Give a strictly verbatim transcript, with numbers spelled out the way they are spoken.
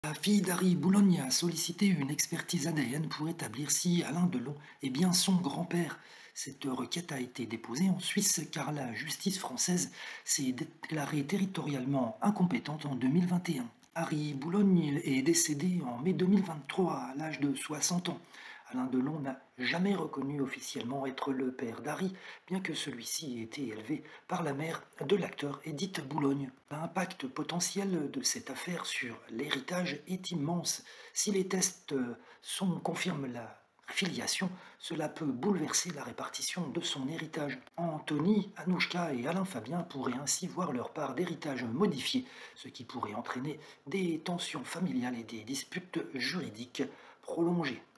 La fille d'Harry Boulogne a sollicité une expertise A D N pour établir si Alain Delon est bien son grand-père. Cette requête a été déposée en Suisse car la justice française s'est déclarée territorialement incompétente en deux mille vingt et un. Harry Boulogne est décédé en mai deux mille vingt-trois à l'âge de soixante ans. Alain Delon n'a jamais reconnu officiellement être le père d'Harry, bien que celui-ci ait été élevé par la mère de l'acteur Edith Boulogne. L'impact potentiel de cette affaire sur l'héritage est immense. Si les tests sont, confirment la filiation, cela peut bouleverser la répartition de son héritage. Anthony, Anouchka et Alain Fabien pourraient ainsi voir leur part d'héritage modifiée, ce qui pourrait entraîner des tensions familiales et des disputes juridiques prolongées.